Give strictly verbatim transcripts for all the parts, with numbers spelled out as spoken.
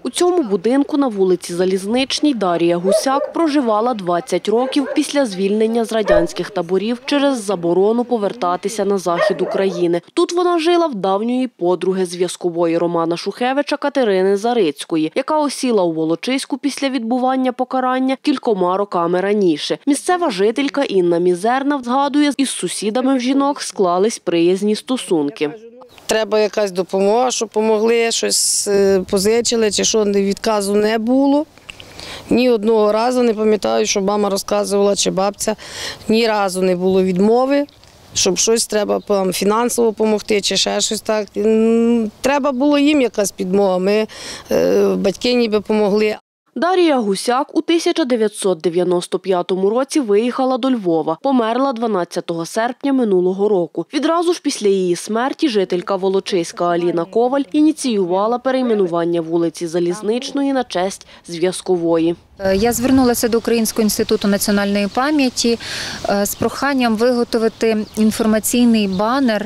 У цьому будинку на вулиці Залізничній Дарія Гусяк проживала двадцять років після звільнення з радянських таборів через заборону повертатися на захід України. Тут вона жила в давньої подруги зв'язкової Романа Шухевича Катерини Зарицької, яка осіла у Волочиську після відбування покарання кількома роками раніше. Місцева жителька Інна Мізерна згадує, із сусідами в жінок склались приязні стосунки. Треба якась допомога, щоб допомогли, щось позичили, чи що, відказу не було. Ні одного разу не пам'ятаю, що мама розказувала, чи бабця, ні разу не було відмови, щоб щось треба фінансово допомогти, чи ще щось так. Треба було їм якась підмога, ми, батьки ніби допомогли. Дарія Гусяк у тисяча дев'ятсот дев'яносто п'ятому році виїхала до Львова. Померла дванадцятого серпня минулого року. Відразу ж після її смерті жителька Волочиська Аліна Коваль ініціювала перейменування вулиці Залізничної на честь Зв'язкової. Я звернулася до Українського інституту національної пам'яті з проханням виготовити інформаційний банер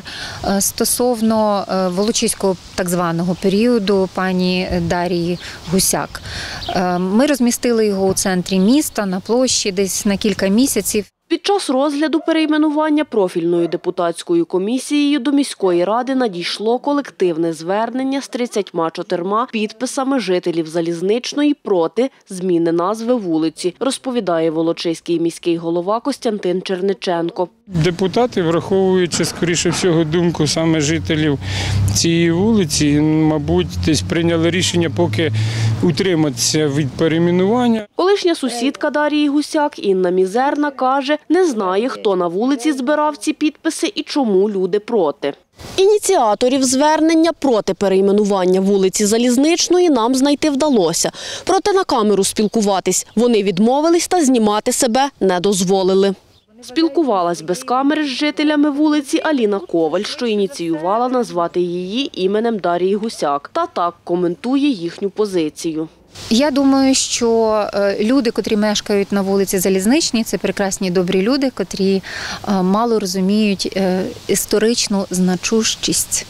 стосовно Волочиського так званого періоду пані Дарії Гусяк. Ми розмістили його у центрі міста, на площі, десь на кілька місяців. Під час розгляду перейменування профільною депутатською комісією до міської ради надійшло колективне звернення з тридцятьма чотирма підписами жителів Залізничної проти зміни назви вулиці, розповідає Волочиський міський голова Костянтин Черниченко. Депутати, враховуючи, скоріше всього, думку саме жителів цієї вулиці, мабуть, десь прийняли рішення поки утриматися від перейменування. Колишня сусідка Дарії Гусяк Інна Мізерна каже, не знає, хто на вулиці збирав ці підписи і чому люди проти. Ініціаторів звернення проти перейменування вулиці Залізничної нам знайти вдалося. Проте на камеру спілкуватись вони відмовились та знімати себе не дозволили. Спілкувалась без камери з жителями вулиці Аліна Коваль, що ініціювала назвати її іменем Дарії Гусяк. Та так коментує їхню позицію. Я думаю, що люди, котрі мешкають на вулиці Залізничній, це прекрасні, добрі люди, котрі мало розуміють історичну значущість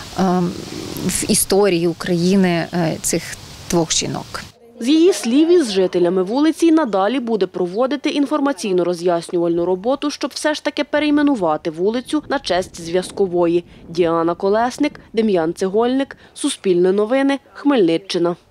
в історії України цих двох жінок. З її слів, із жителями вулиці й надалі буде проводити інформаційно-роз'яснювальну роботу, щоб все ж таки перейменувати вулицю на честь Зв'язкової. Діана Колесник, Дем'ян Цегольник, Суспільне новини, Хмельниччина.